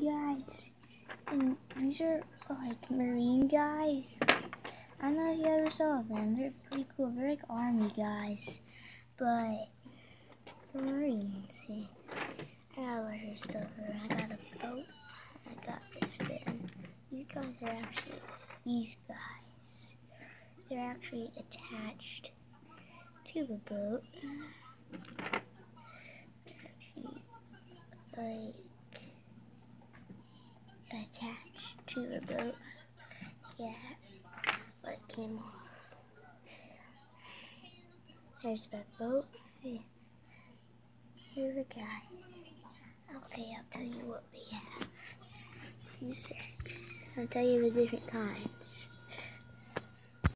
guys. And these are like marine guys. I don't know if you ever saw them. They're pretty cool. They're like army guys, but they're marines. See, I got a bunch of stuff around. I got a boat. I got this thing. These guys are actually They're actually attached to the boat. Like attached to the boat. Yeah, but it came off. There's the boat. Here are the guys. Okay, I'll tell you what we have. Few secs. I'll tell you the different kinds.